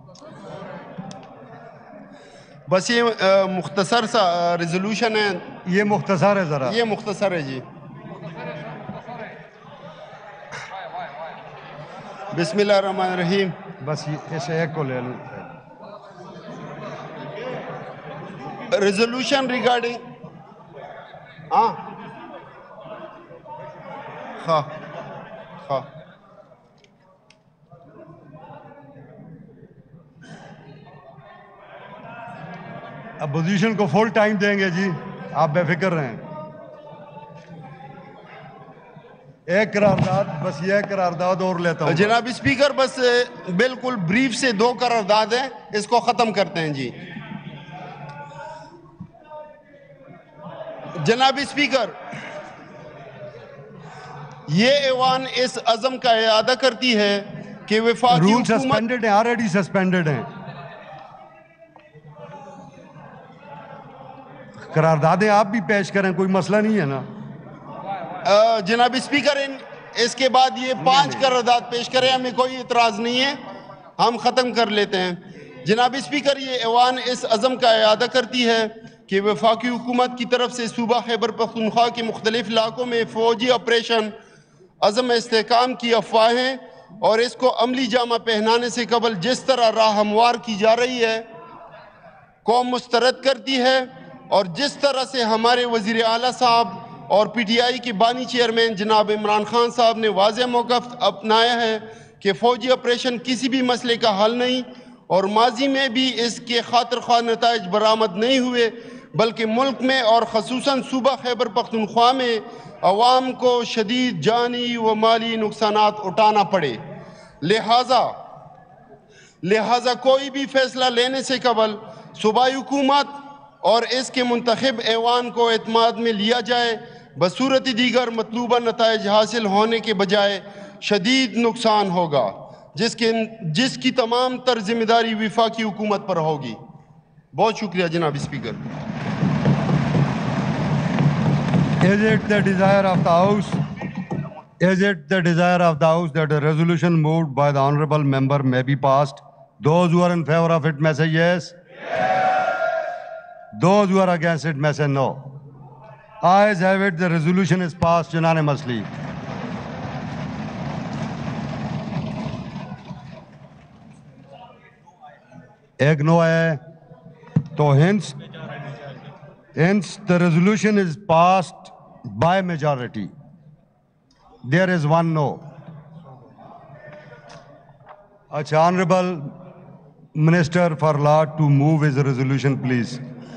बस ये मुख्तसर सा रेजोल्यूशन है, ये मुख्तसर है ज़रा, ये मुख्तसर है जी। बिस्मिल्लाहिर्रहमानिर्रहीम। बस इस एक को ले लूँ। रेजोल्यूशन रिगार्डिंग हाँ हाँ हाँ अपोजिशन को फुल टाइम देंगे जी, आप बेफिक्र रहें। एक करारदाद, बस ये करारदाद और लेता हूँ जनाब स्पीकर, बस बिल्कुल ब्रीफ से 2 करारदाद हैं, इसको खत्म करते हैं जी। जनाब स्पीकर, ये ऐवान इस अज़म का इरादा करती है कि वफाकी रूल हुकूमत सस्पेंडेड है, ऑलरेडी सस्पेंडेड हैं। करारदादें आप भी पेश करें, कोई मसला नहीं है ना। जनाब स्पीकर, इसके बाद ये 5 करारदाद पेश करें, हमें कोई इतराज़ नहीं है, हम ख़त्म कर लेते हैं। जनाब स्पीकर, ये ऐवान इस अज़म का इरादा करती है कि वफाकी हुकूमत की तरफ से सूबा खैबर पख्तूनख्वा के मुख्तलिफ इलाकों में फ़ौजी ऑपरेशन अज़म इस्तेहकाम की अफवाहें और इसको अमली जामा पहनाने से कबल जिस तरह राह हमवार की जा रही है, कौम मुस्तरद करती है और जिस तरह से हमारे वज़ीर आला साहब और PTI के बानी चेयरमैन जनाब इमरान खान साहब ने वाज़ेह मौक़िफ़ अपनाया है कि फ़ौजी ऑपरेशन किसी भी मसले का हल नहीं और माजी में भी इसके खातिर ख्वाह नताइज बरामद नहीं हुए, बल्कि मुल्क में और ख़ुसूसन सूबा खैबर पख्तूनख्वा में अवाम को शदीद जानी व माली नुकसानात उठाना पड़े। लिहाजा कोई भी फैसला लेने से कबल सूबाई हुकूमत और इसके मुंतखब ऐवान को एतमाद में लिया जाए, बसूरत दीगर मतलूबा नताइज हासिल होने के बजाय शदीद नुकसान होगा, जिसकी तमाम तर जिम्मेदारी वफाकी हुकूमत पर होगी। बहुत शुक्रिया जनाब speaker. Is it the desire of the House? Is it the desire of the House that a resolution moved by the honourable member may be passed? Those who are in favour of it may say yes. Those who are against it may say no. Ayes have it, the resolution is passed unanimously. एक no है, तो hence the resolution is passed by majority. There is one no. Honourable Minister for Law to move his resolution, please.